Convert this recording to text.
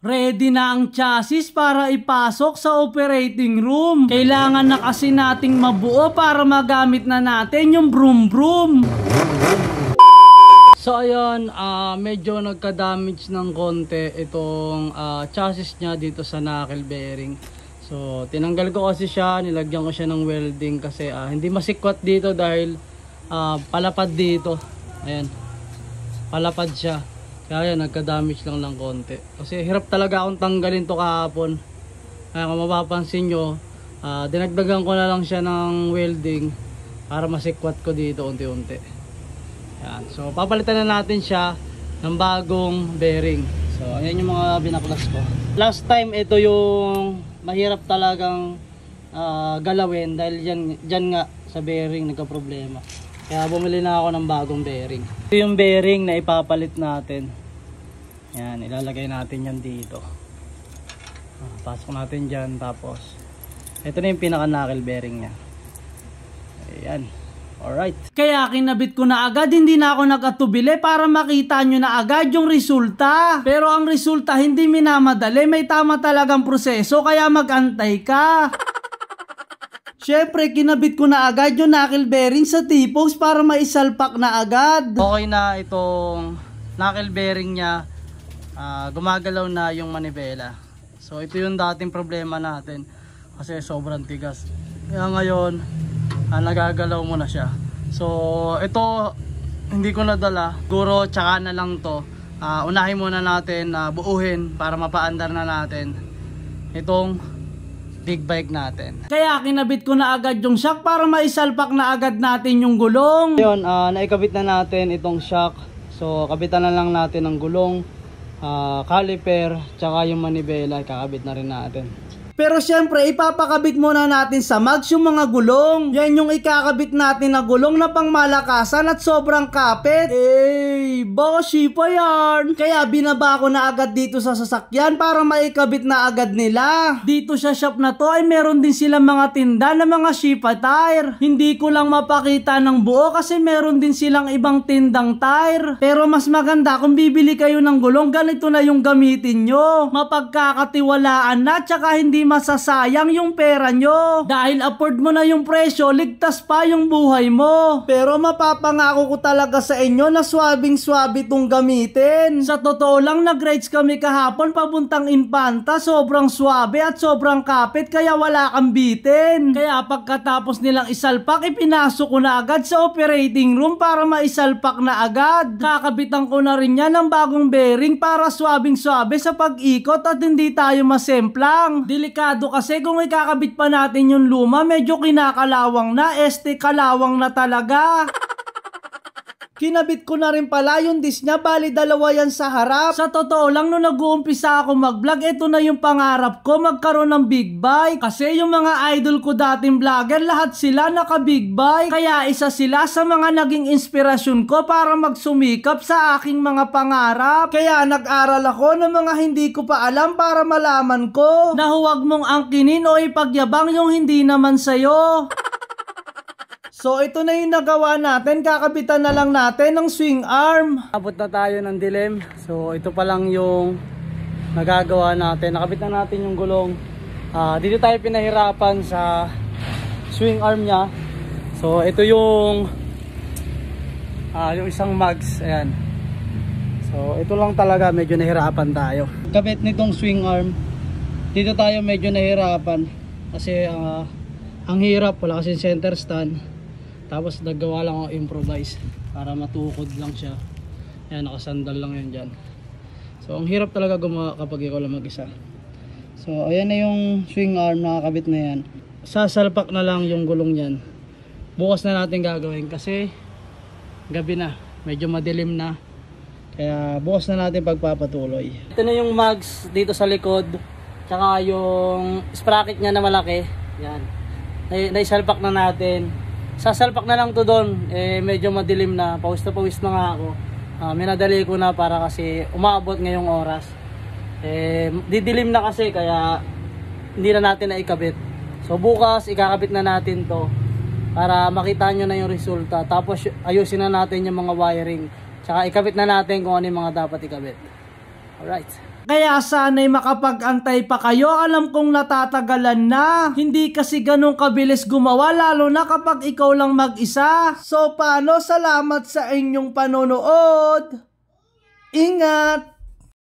Ready na ang chassis para ipasok sa operating room. Kailangan na kasi nating mabuo para magamit na natin yung broom broom. So ayun, medyo nagka-damage ng konti itong chassis niya dito sa knuckle bearing. So tinanggal ko kasi siya, nilagyan ko siya ng welding kasi hindi masikwat dito dahil palapad dito. Ayan, palapad siya. Kaya nagka-damage lang ng konti. Kasi hirap talaga akong tanggalin to kahapon. Kaya kung mapapansin nyo, dinagdagan ko na lang siya ng welding para masikwat ko dito unti-unti. Yan. So papalitan na natin siya ng bagong bearing. So ayan yung mga binaklas ko. Last time ito yung mahirap talagang galawin dahil dyan nga sa bearing nagka-problema. Kaya bumili na ako ng bagong bearing. Ito yung bearing na ipapalit natin. Yan, ilalagay natin yan dito. Pasok natin dyan, tapos ito na yung pinaka-knuckle bearing nya. Ayan. Alright. Kaya kinabit ko na agad, hindi na ako nag-atubili para makita nyo na agad yung resulta. Pero ang resulta hindi minamadali, may tama talagang proseso, kaya mag-antay ka. Syempre, kinabit ko na agad yung knuckle bearing sa T-post para maisalpak na agad. Okay na itong knuckle bearing nya. Gumagalaw na yung manibela. So ito yung dating problema natin kasi sobrang tigas. Kaya ngayon nagagalaw mo na siya. So ito hindi ko nadala. Siguro tsaka na lang to. Unahin muna natin buuhin para mapaandar na natin itong big bike natin. Kaya kinabit ko na agad yung shock para maisalpak na agad natin yung gulong. Yun, naikabit na natin itong shock. So kabitan na lang natin ang gulong, caliper, tsaka yung manibela, kakabit na rin natin. Pero syempre, ipapakabit muna natin sa mags yung mga gulong. Yan yung ikakabit natin na gulong na pang malakasan at sobrang kapit. Bossy pa yan. Kaya binaba ko na agad dito sa sasakyan para maikabit na agad nila. Dito sa shop na to ay meron din silang mga tinda na mga Shipa tire. Hindi ko lang mapakita ng buo kasi meron din silang ibang tindang tire. Pero mas maganda kung bibili kayo ng gulong, ganito na yung gamitin nyo. Mapagkakatiwalaan na, tsaka hindi masasayang yung pera nyo. Dahil afford mo na yung presyo, ligtas pa yung buhay mo. Pero mapapangako ko talaga sa inyo na swabing-swabe itong gamitin. Sa totoo lang, nag-rides kami kahapon papuntang Infanta. Sobrang swabe at sobrang kapit kaya wala kang bitin. Kaya pagkatapos nilang isalpak, ipinasok ko na agad sa operating room para maisalpak na agad. Kakabitan ko na rin yan ng bagong bearing para swabing-swabe sa pag-ikot at hindi tayo masemplang. Delikado kasi kung ikakabit pa natin yung luma, medyo kinakalawang na, kalawang na talaga. Kinabit ko na rin pala yung disc niya, bali dalawa yan sa harap. Sa totoo lang, nung nag-uumpisa ako mag-vlog, ito na yung pangarap ko, magkaroon ng big bike. Kasi yung mga idol ko dating vlogger, lahat sila naka-big bike. Kaya isa sila sa mga naging inspirasyon ko para magsumikap sa aking mga pangarap. Kaya nag-aral ako ng mga hindi ko pa alam para malaman ko na huwag mong angkinin o ipagyabang yung hindi naman sayo. So ito na yung nagawa natin, kakabitan na lang natin ng swing arm. Abot na tayo ng dilim. So ito pa lang yung nagagawa natin. Nakabit na natin yung gulong. Dito tayo pinahirapan sa swing arm nya. So ito yung isang mags. Ayan. So ito lang talaga, medyo nahirapan tayo. Kabit nitong swing arm, dito tayo medyo nahirapan. Kasi ang hirap, wala kasi center stand. Tapos naggawa lang ako improvise para matukod lang siya. Ayan, nakasandal lang yun dyan. So ang hirap talaga gumawa kapag ikaw lang mag-isa. So ayan na yung swing arm, nakakabit na yan. Sasalpak na lang yung gulong yan. Bukas na natin gagawin kasi gabi na, medyo madilim na. Kaya bukas na natin pagpapatuloy. Ito na yung mags dito sa likod, tsaka yung sprocket nya na malaki. Yan, naisalpak na natin. Sasalpak na lang to doon, medyo madilim na, pawis na nga ako. Minadali ko na para kasi umaabot ngayong oras. Didilim na kasi kaya hindi na natin naikabit. So bukas ikakabit na natin to para makita nyo na yung resulta. Tapos ayusin na natin yung mga wiring. Tsaka ikabit na natin kung ano yung mga dapat ikabit. Alright. Kaya sana'y makapag-antay pa kayo, alam kong natatagalan na. Hindi kasi ganun kabilis gumawa, lalo na kapag ikaw lang mag-isa. So paano? Salamat sa inyong panonood. Ingat!